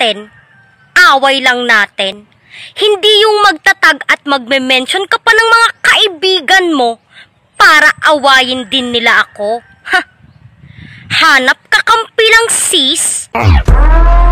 natin, away lang natin. Hindi yung magtatag at magme-mention ka pa ng mga kaibigan mo para awayin din nila ako. Ha? Hanap kakampi lang, sis.